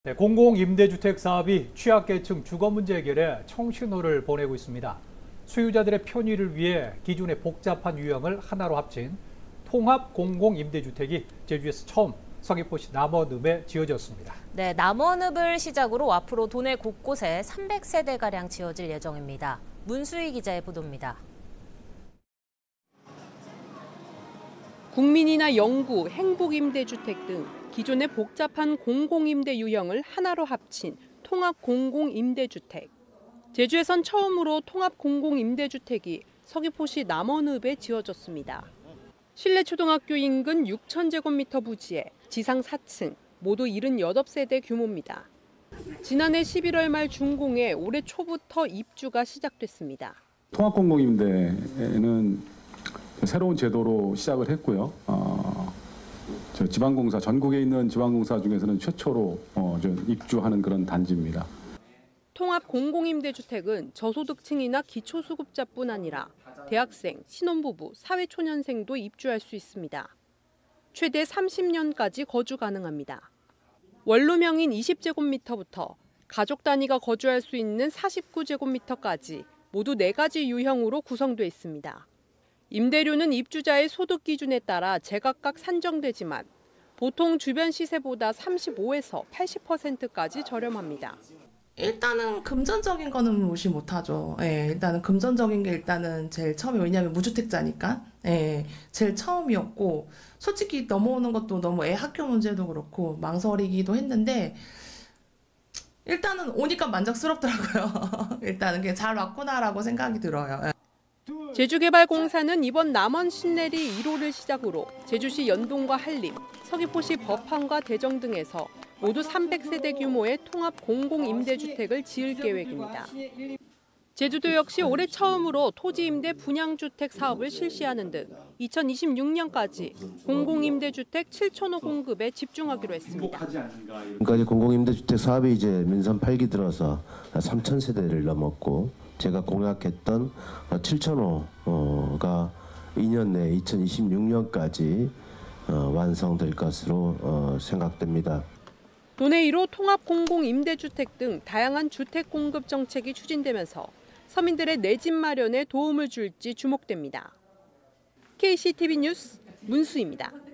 네, 공공임대주택 사업이 취약계층 주거 문제 해결에 청신호를 보내고 있습니다. 소유자들의 편의를 위해 기존의 복잡한 유형을 하나로 합친 통합 공공임대주택이 제주에서 처음 서귀포시 남원읍에 지어졌습니다. 네, 남원읍을 시작으로 앞으로 도내 곳곳에 300세대가량 지어질 예정입니다. 문수희 기자의 보도입니다. 국민이나 영구, 행복임대주택 등 기존의 복잡한 공공임대 유형을 하나로 합친 통합 공공임대주택. 제주에선 처음으로 통합 공공임대주택이 서귀포시 남원읍에 지어졌습니다. 실내 초등학교 인근 6,000제곱미터 부지에 지상 4층, 모두 78세대 규모입니다. 지난해 11월 말 준공해 올해 초부터 입주가 시작됐습니다. 통합 공공임대는 새로운 제도로 시작을 했고요. 지방공사, 전국에 있는 지방공사 중에서는 최초로 입주하는 그런 단지입니다. 통합 공공임대주택은 저소득층이나 기초수급자뿐 아니라 대학생, 신혼부부, 사회초년생도 입주할 수 있습니다. 최대 30년까지 거주 가능합니다. 원룸형인 20제곱미터부터 가족 단위가 거주할 수 있는 49제곱미터까지 모두 4가지 유형으로 구성돼 있습니다. 임대료는 입주자의 소득 기준에 따라 제각각 산정되지만 보통 주변 시세보다 35에서 80%까지 저렴합니다. 일단은 금전적인 거는 무시 못하죠. 일단은 금전적인 게 일단은 제일 처음이에요. 왜냐하면 무주택자니까. 제일 처음이었고 솔직히 넘어오는 것도 너무 애 학교 문제도 그렇고 망설이기도 했는데 일단은 오니까 만족스럽더라고요. 일단은 그게 잘 왔구나라고 생각이 들어요. 제주개발공사는 이번 남원 신내리 1호를 시작으로 제주시 연동과 한림, 서귀포시 법항과 대정 등에서 모두 300세대 규모의 통합 공공임대주택을 지을 계획입니다. 제주도 역시 올해 처음으로 토지임대 분양주택 사업을 실시하는 등 2026년까지 공공임대주택 7,000호 공급에 집중하기로 했습니다. 지금까지 공공임대주택 사업이 이제 민선 8기 들어서 3,000세대를 넘었고 제가 공약했던 7,000호가 2년 내 2026년까지 완성될 것으로 생각됩니다. 도내 1호 통합 공공임대주택 등 다양한 주택 공급 정책이 추진되면서 서민들의 내 집 마련에 도움을 줄지 주목됩니다. KCTV 뉴스 문수희입니다.